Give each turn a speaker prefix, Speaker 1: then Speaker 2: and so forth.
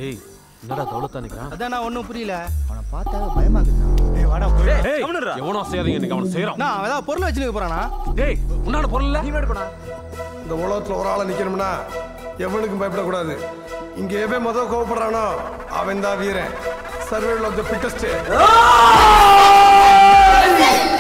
Speaker 1: ஏய் என்னடா தௌலத்தா நிக்கிறான்?
Speaker 2: அதான் நான் ஒண்ணும் புரியல.
Speaker 3: அவனை பார்த்தா பயமாக்குதுண்ணா.
Speaker 2: ஏய் வாடா போய்.
Speaker 1: எவனோ செய்யாதீங்க இன்னைக்கு அவன் செய்றான்.
Speaker 2: நான் ஏதாவது பொருள் வச்சிருக்க போறானா?
Speaker 1: டேய் உன்னால பொருள் இல்ல?
Speaker 3: நீ மேடுப்படா.
Speaker 4: இந்த உலகத்துல ஒரு ஆளை நிக்கணும்னா எவனுக்கும் பயப்படக்கூடாது. இங்க எவன் முதல் கோவப்படுறானோ அவன் தான் வீரன். Survival of the fittest.